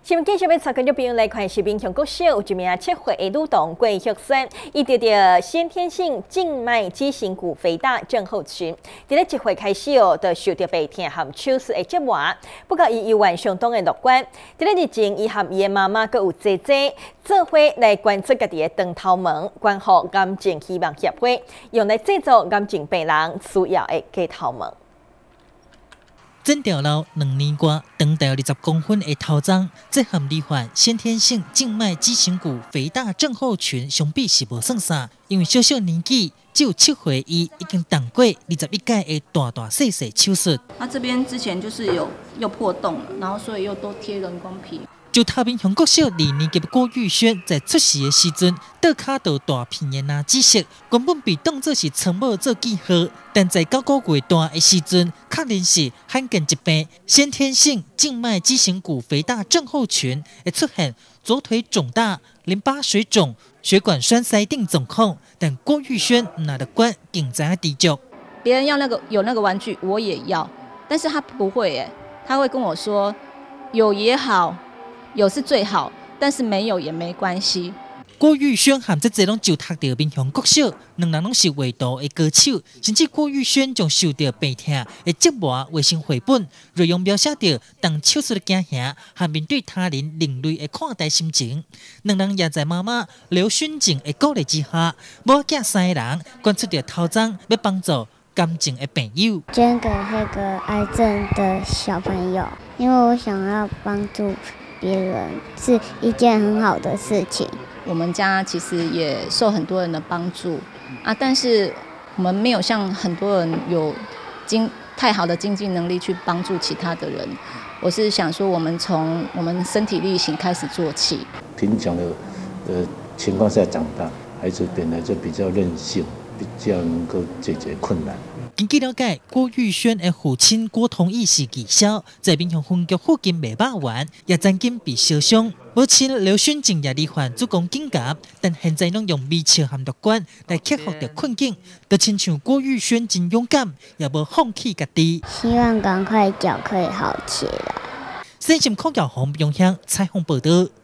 新闻继续要查看这边来看是民雄国小有一名7岁的女童郭学生，伊得着先天性静脉畸形骨肥大症候群，伫咧1岁开始就受到背痛和手术的折磨。不过伊有晚相当的乐观，伫咧日前伊和伊的妈妈佮有姐姐做伙来关注家己的肠头毛，关乎癌症希望协会用来制作癌症病人需要的假头毛。 诊掉了2年多，长到20公分的头鬃，这和罹患先天性静脉畸形骨肥大症候群相比是无算啥，因为小小年纪只有7岁，伊已经动过21届的大细手术。 他这边之前就是又破洞了，然后所以又都贴人工皮。 就他民雄国小2年级的郭玉轩，在出事的时阵，倒脚到大片的拿紫色，原本被当作是草帽做记号，但在9个月大的时阵，确认是罕见疾病先天性静脉畸形骨肥大症候群，会出现左腿肿大、淋巴水肿、血管栓塞等状况。但郭玉轩拿得管，竟知影知足。 别人要有那个玩具，我也要，但是他不会耶，他会跟我说，有也好。有是最好，但是没有也没关系。 郭玉轩和这拢就读到民雄国小，两人拢是画图的歌手，甚至郭玉轩将受到病痛的折磨画成绘本，内容描写到当手术的惊吓和面对他人另类的看待心情。两人也在妈妈刘薰静的鼓励之下，母囝3个人捐出着头鬃，要帮助癌症的朋友， 捐给那个癌症的小朋友，因为我想要帮助别人是一件很好的事情。 我们家其实也受很多人的帮助啊，但是我们没有像很多人有太好的经济能力去帮助其他的人。我是想说，我们从我们身体力行开始做起。 贫穷的情况下长大，孩子本来就比较任性，比较能够解决困难。 根据了解，郭玉轩的父亲郭同义是技校，在民雄分局附近卖肉丸，也曾经被烧伤。母亲刘薰静也罹患子宫颈癌，但现在拢用微笑和乐观来克服着困境。就亲像郭玉轩真勇敢，也无放弃家己。 希望赶快脚可以好起来。 新闻口角红永香采访报道。